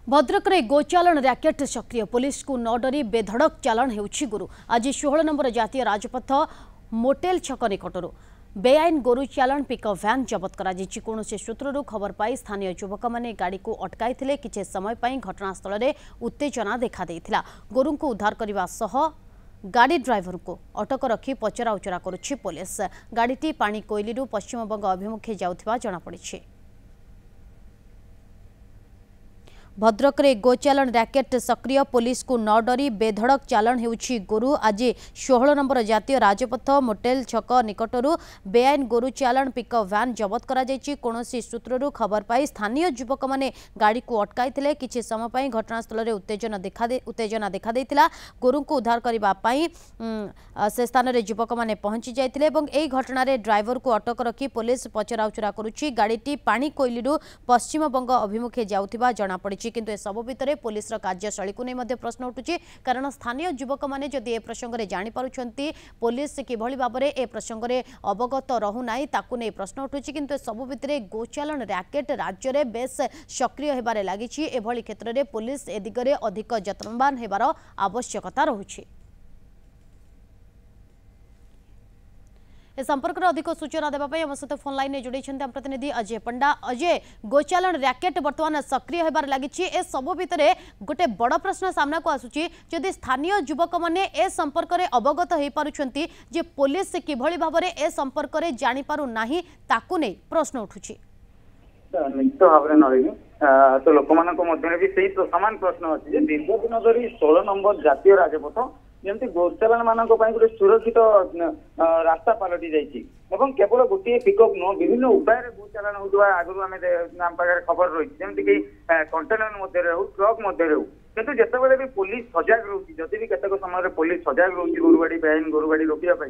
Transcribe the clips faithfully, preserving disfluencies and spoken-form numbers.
भद्रक रे गोचालान रैकेट सक्रिय पुलिस को न डरी बेधड़क चालान हेउछि गुरु। आज षोहल नंबर जातीय राजपथ मोटेल छक निकटर बेआईन गोरु चालान पिकअप भैन जबत करा कौन सूत्रु खबर पाई स्थानीय युवक मैंने गाड़ी को अटकाई किछि समय पाई घटनास्थल में उत्तेजना देखा देइथिला। गोरु को उद्धार करने सह गाड़ी ड्राइवर को अटक रखी पचरा उचरा करुछि पुलिस। गाड़ीटी पानी कोइली पश्चिमबंग अभिमुखे जाउथिबा जଣା पड़िछि। भद्रक रे गोचालान रैकेट सक्रिय पुलिस को न डरी बेधड़क चालान हेउछि गोरु। आज षोहल नंबर जातीय राजपथ मोटेल छक निकटर बेआईन गोरु चालान पिकअप भैन जबत करा कौन सूत्रु खबर पाई स्थानीय युवक मैंने गाड़ी को अटकाई किछि समय पाई घटनास्थल में उत्तेजना देखा उत्तेजना देखा देइथिला। गोरु को उद्धार करने से स्थान में युवक मैंने पहुंची जाइथिले एवं एही घटना रे ड्राइवर को अटक रखी पुलिस पचरा उचरा करुछि। गाड़ीटी पानी कोइली पश्चिमबंग अभिमुखे जाउथिबा जଣା पड़िछि। किंतु ए सब भितर पुलिस कार्यशैली को नहीं प्रश्न उठुछि कारण स्थानीय युवक मैंने जदि ए प्रसंग में जापी पुलिस किभली भाव में ए प्रसंग में अवगत रहुना ताकू नहीं प्रश्न उठुछि। किंतु सब भितर गोचालान रैकेट राज्य में बेस सक्रिय होबार लगी। एभली क्षेत्र में पुलिस ए दिगरे अधिक यत्नवान होबार आवश्यकता रहुछि। ए संपर्क में अधिक सूचना देवाई आम सहित फोन लाइन में जोड़ी आम प्रतिनिधि अजय पंडा। अजय, गोचालान रैकेट बर्तमान सक्रिय होबार लगी। ए सब भितर गोटे बड़ प्रश्न सामना को आसुची जदि स्थानीय युवक मैंने ए संपर्क में अवगत हो पारुछंती जे पुलिस किभली भाव में ए संपर्क में जानी पारु नाही ताकू नहीं प्रश्न उठुची। निश्चित भाव में नलिनी तो लोक मध्य भी सही सामान प्रश्न अच्छी दीर्घ दिन धरी षोल नंबर जातीय राजपथ जमी गोचालान मान गोटे सुरक्षित रास्ता पलटि जाइए केवल गोटे पिकअप नुह विभिन्न उपाय गोचालान होता आगु आम पाखे खबर रही जमीक कंटेनर मध्य हो ट्रक मध्य हो किंतु जितेबाला भी पुलिस सजग रोचे जदि भी केतक समय पुलिस सजग रोचे गोरुगाड़ी बेआईन गोरुगाड़ी रोकने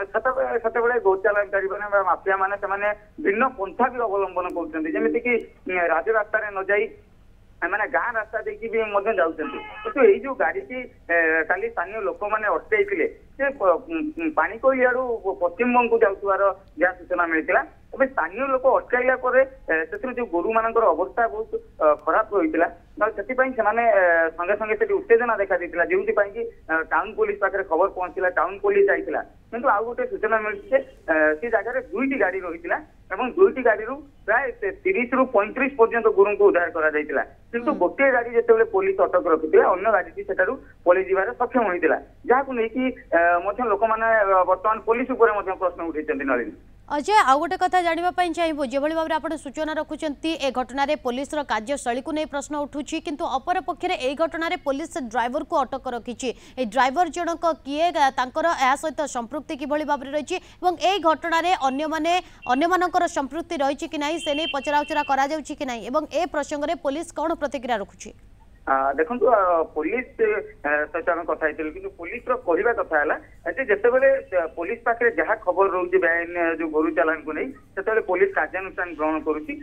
से गोचालानकारी मैंने माफिया मैंने भिन्न पंथा भी अवलंबन करमतीक राजरास्तार न जाई मैंने गाँ रास्ता देखी भी जाऊँ ये जो गाड़ी काली स्थानीय लोक मैंने अटकई से पानी कोई आड़ पश्चिमबंग को जाऊार जहाँ सूचना मिलता तबे स्थानीय लोक अटकाइला जो गोरु मान अवस्था बहुत खराब होता से संगे संगे से उत्तेजना देखा देता जो कि टाउन पुलिस पाखे खबर पहुंचला टाउन पुलिस जाइला किंतु आउ गोटे सूचना मिलती से जगह दुईटी गाड़ी रही दुईटी गाड़ी प्राय तीस रु पैंतीस पर्यंत गुरु को उद्धार करा किंतु गोटे गाड़ी जिते पुलिस अटक रखी अन्य गाड़ी से पलि जीवार सक्षम होता जहाँ नहीं लोक मैंने बर्तमान पुलिस प्रश्न उठे नलिनी। अजय आउ गोटे कथा जानापी चाहबू जो भाव में आप सूचना रखुंट ए घटन पुलिस कार्यशैली को नहीं प्रश्न उठुची किंतु अपर पक्षे ए घटन पुलिस ड्राइवर को अटक रखी ड्राइवर जनक किए सहित संपृक्ति किभली भाव में रही ए घटन अन्य संपृक्ति रही कि नहीं से नहीं पचरा उचरा कर ए प्रसंग में पुलिस कौन प्रतिक्रिया रखुची? देखो पुलिस सहित आम कथा कि पुलिस कहवा कथा है जितेबाला पुलिस पाखे जहाँ खबर रोचे बेआईन जो गोरु चालान को नहीं से पुलिस कार्यानुष्ठान ग्रहण करुच्ची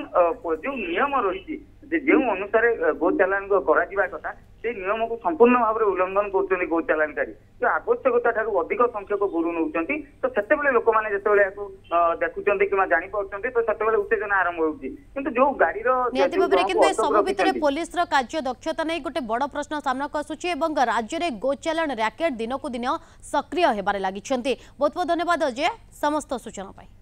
जो नियम रही जो अनुसार गो चालान करा कथा से नियम को संपूर्ण भाव में उल्लंघन कर गो चालानकारी जो आवश्यकता ठार अधिक संख्यक गोरु नौ तो से लोक मैंने जो देखुं कि जापार तो से उत्तेजना आरंभ हो जो गाड़ी सब भितर पुलिस कार्य दक्षता नहीं गोटे बड़ प्रश्न सामना को आसुची राज्य में गोचालान रैकेट दिन को दिन सक्रिय होबार लगी। बहुत बहुत धन्यवाद अजय समस्त सूचना पाई।